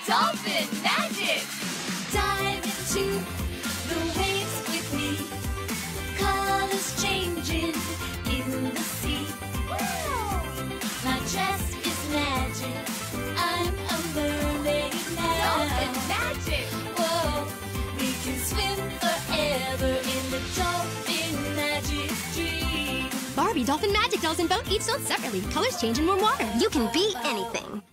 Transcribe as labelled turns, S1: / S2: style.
S1: Dolphin Magic!
S2: Dive into the waves with me. Colors changing in the sea.
S1: Wow!
S2: My chest is magic. I'm a mermaid now.
S1: Dolphin Magic!
S2: Whoa, we can swim forever in the Dolphin Magic dream.
S3: Barbie Dolphin Magic dolls and boat each sold separately. Colors change in warm water. You can be anything.